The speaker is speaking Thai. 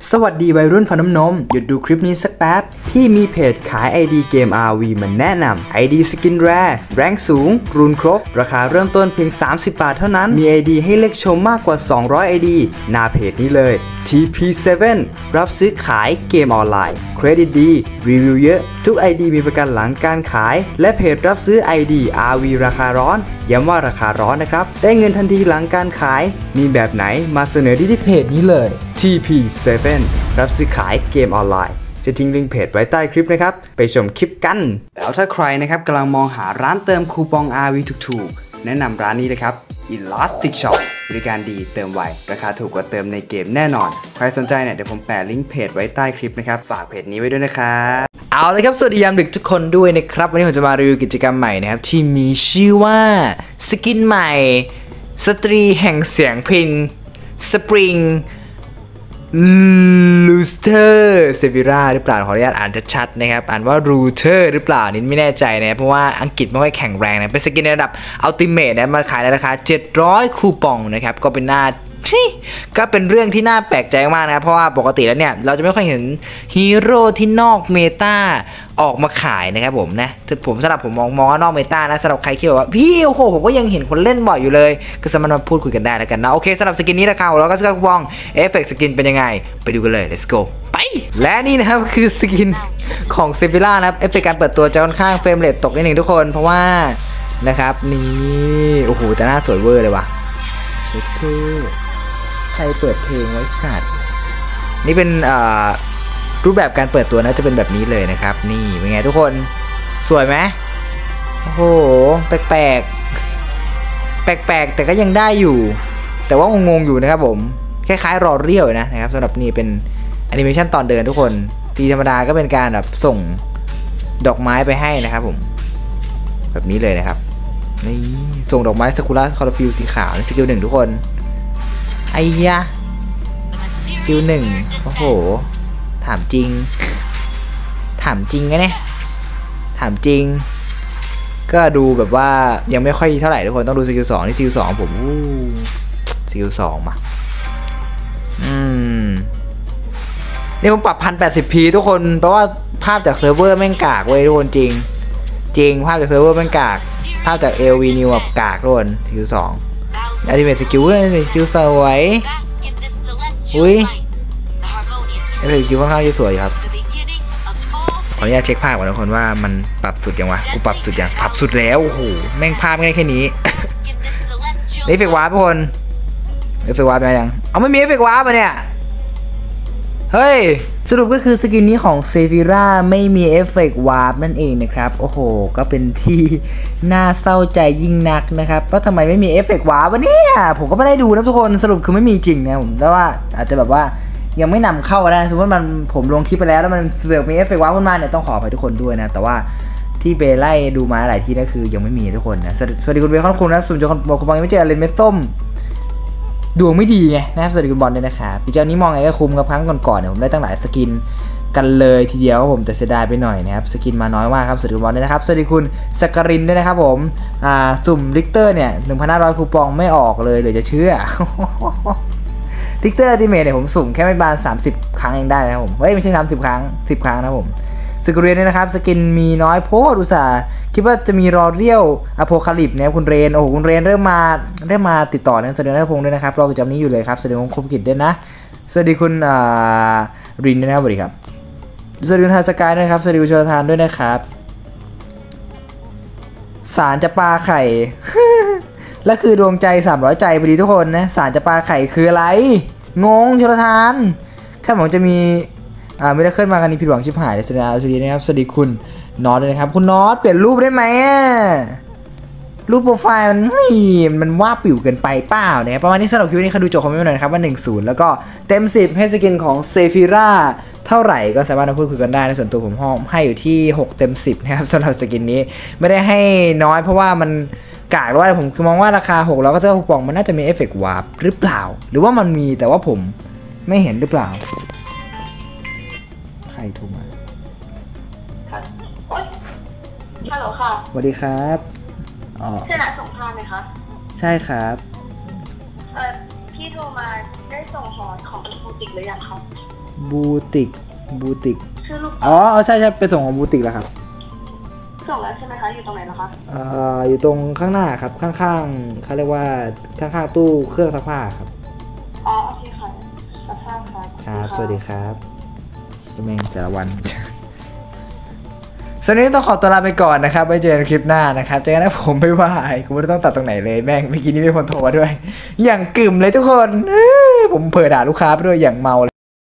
สวัสดีวัยรุ่นฟันน้ำนมหยุดดูคลิปนี้สักแป๊บที่มีเพจขาย ID เกม RV มันแนะนำ ID สกินแรร์แรงสูงรูนครบราคาเริ่มต้นเพียง30 บาทเท่านั้นมี ID ให้เลือกชมมากกว่า200 ID หน้าเพจนี้เลย TP7 รับซื้อขายเกมออนไลน์เครดิตดีรีวิวเยอะทุก ID มีประกันหลังการขายและเพจรับซื้อ ID RV ราคาร้อนย้ำว่าราคาร้อนนะครับได้เงินทันทีหลังการขายมีแบบไหนมาเสนอที่เพจนี้เลย TP7 รับซื้อขายเกมออนไลน์จะทิ้งลิงก์เพจไว้ใต้คลิปนะครับไปชมคลิปกันแล้วถ้าใครนะครับกำลังมองหาร้านเติมคูปอง RV ถูกๆแนะนำร้านนี้เลยครับ Elastic Shop บริการดีเติมไวราคาถูกกว่าเติมในเกมแน่นอนใครสนใจเนี่ยเดี๋ยวผมแปะลิงก์เพจไว้ใต้คลิปนะครับฝากเพจนี้ไว้ด้วยนะครับเอาเลยครับสวัสดียามดึกทุกคนด้วยนะครับวันนี้ผมจะมารีวิวกิจกรรมใหม่นะครับที่มีชื่อว่าสกินใหม่สตรีแห่งเสียงเพลงสปริงลูสเตอร์เซฟิราหรือเปล่าขออนุญาตอ่านชัดๆนะครับอ่านว่ารูเทอร์หรือเปล่านี่ไม่แน่ใจนะเพราะว่าอังกฤษไม่ค่อยแข็งแรงนะเป็นสกินในระดับอัลติเมทนะมาขายในราคา700คูปองนะครับก็เป็นหน้าก็เป็นเรื่องที่น่าแปลกใจมากนะเพราะว่าปกติแล้วเนี่ยเราจะไม่ค่อยเห็นฮีโร่ที่นอกเมตาออกมาขายนะครับผมนะสำหรับผมมองว่านอกเมตานะสำหรับใครคิดว่าพี่โอ้โหผมก็ยังเห็นคนเล่นบ่อยอยู่เลยก็สามารถมาพูดคุยกันได้แล้วกันนะโอเคสำหรับสกินนี้ราคาเราก็สกัดคูปองเอฟเฟกต์สกินเป็นยังไงไปดูกันเลย let's go ไปและนี่นะครับคือสกินของเซฟิล่านะครับเอฟเฟกต์การเปิดตัวจะค่อนข้างเฟรมเรทตกนิดนึงทุกคนเพราะว่านะครับนี่โอ้โหแต่หน้าสวยเวอร์เลยว่ะเช็คเท่ใครเปิดเพลงไว้สัตว์นี่เป็นรูปแบบการเปิดตัวนะจะเป็นแบบนี้เลยนะครับนี่เป็นไงทุกคนสวยไหมโอ้โหแปลกแต่ก็ยังได้อยู่แต่ว่างงอยู่นะครับผมคล้ายๆรอเรียวนะครับสำหรับนี่เป็นแอนิเมชันตอนเดินทุกคนทีธรรมดาก็เป็นการแบบส่งดอกไม้ไปให้นะครับผมแบบนี้เลยนะครับนี่ส่งดอกไม้ซากุระคอร์ฟิลสีขาวในสกิล1ทุกคนไอ้ยะสกิล1โอ้โหถามจริงนะเนี่ยถามจริงก็ดูแบบว่ายังไม่ค่อยเท่าไหร่ทุกคนต้องดูสกิล2นี่สกิล2ผมสกิล2มานี่ผมปรับ 1080p ทุกคนเพราะว่าภาพจากเซิร์ฟเวอร์แม่งกากเว้ยทุกคนจริงภาพจากเซิร์ฟเวอร์แม่งกากภาพจาก LV New แบบกากทุกคนสกิล2อัลติเมทสกิลสกิลสวยอุ้ยอัลติเมทสกิลค่อนข้างจะสวยครับขออนุญาตเช็คภาพก่อนทุกคนว่ามันปรับสุดยังวะกูปรับสุดยังปรับสุดแล้วโอ้โหแม่งภาพง่ายแค่นี้เอฟเฟกต์วาร์ปทุกคนเอฟเฟกต์วาร์ปมายังเอาไม่มีเอฟเฟกต์วาร์ปมาเนี่ยเฮ้ยสรุปก็คือสกินนี้ของเซฟิราไม่มีเอฟเฟกต์วาร์ปนั่นเองนะครับโอ้โหก็เป็นที่น่าเศร้าใจยิ่งนักนะครับว่าทำไมไม่มีเอฟเฟกต์วาร์ปวะเนี่ยผมก็ไม่ได้ดูนะทุกคนสรุปคือไม่มีจริงนะผมแต่ว่าอาจจะแบบว่ายังไม่นำเข้านะสมมติผมลงคลิปไปแล้วมันเสือกมีเอฟเฟกต์วาร์ปขึ้นมาเนี่ยต้องขออภัยทุกคนด้วยนะแต่ว่าที่เบไล่ดูมาหลายที่นั่นคือยังไม่มีทุกคนนะสวัสดีคุณเบคอนคุณนะส่วนคุณบอกคุณบอลยังไม่เจอเลนเมส้มดวงไม่ดีไงนะครับสวัสดีคุณบอลด้วยนะครับพี่เจ้านี้มองไงก็คุ้มกับครั้งก่อนๆเนี่ยผมได้ตั้งหลายสกินกันเลยทีเดียวผมแต่เสียดายไปหน่อยนะครับสกินมาน้อยมากครับสวัสดีคุณบอลด้วยนะครับสวัสดีคุณสักการินด้วยนะครับผมสุ่มลิกเตอร์เนี่ย 1,500 คูปองไม่ออกเลยเหลือจะเชื่อลิกเตอร์อัลติเมทเนี่ยผมสุ่มแค่ไม่บาน30 ครั้งเองได้นะครับผมเฮ้ยไม่ใช่30 ครั้ง10 ครั้งนะผมสกิลเรนนะครับสกินมีน้อยโพสอุตส่าห์คิดว่าจะมีรอเรียวอโพคาลิปเนี่ยคุณเรนโอ้โหคุณเรนเริ่มมาติดต่อนะสวัสดีนัทพงศ์ด้วยนะครับรอกิจกรรมนี้อยู่เลยครับสวัสดีคุณคมกิจด้วยนะสวัสดีคุณรินด้วยนะครับสวัสดีครับสวัสดีคุณทาสกายนะครับสวัสดีคุณชลทานด้วยนะครับสารจะปลาไข่ และคือดวงใจ300ใจพอดีทุกคนนะสารจะปลาไข่คืออะไรงงชลทานแค่ผมจะมีไม่ได้เคลื่อนมากันนี้ผิดหวังชิบหายเลยสวัสดีนะครับสวัสดีคุณน็อตด้วยนะครับคุณน็อตเปลี่ยนรูปได้ไหมรูปโปรไฟล์มันว่าปิ่วเกินไปเปล่าเนี่ยประมาณนี้สำหรับคลิปนี้ใครดูจบคอมเมนต์มาหน่อยนะครับว่า1-0แล้วก็เต็ม10ให้สกินของเซฟิราเท่าไหร่ก็สามารถมาพูดคุยกันได้ในส่วนตัวผมให้อยู่ที่6 เต็ม 10นะครับสำหรับสกินนี้ไม่ได้ให้น้อยเพราะว่ามันกากด้วยผมคือมองว่าราคา6แล้วก็เท่าคูปองมันน่าจะมีเอฟเฟกต์วาร์ปหรือเปล่าหรือว่ามันมีแต่ว่าผมไม่เห็นหรือเปล่าใครโทรมาค่ะฮัลโหลค่ะสวัสดีครับใช่ร้านส่งผ้าไหมคะใช่ครับพี่โทรมาได้ส่งหอของอินโฟติกหรือยังคะบูติกบูติกชื่อลูกอ๋อใช่ไปส่งของบูติกแล้วครับส่งแล้วใช่ไหมคะอยู่ตรงไหนนะคะอยู่ตรงข้างหน้าครับข้างๆเขาเรียกว่าข้างๆตู้เครื่องซักผ้าครับอ๋อโอเคค่ะรับทราบค่ะครับสวัสดีครับใช่แม่งแต่ละวัน สำหรับวันนี้ต้องขอตัวลาไปก่อนนะครับไว้เจอกันคลิปหน้านะครับเจอกันนะผมไม่ว่ากูไม่ต้องตัดตรงไหนเลยแม่งเมื่อกี้นี้มีคนโทรมาด้วย อย่างกึ่มเลยทุกคนผมเผลอด่าลูกค้าไปด้วยอย่างเมา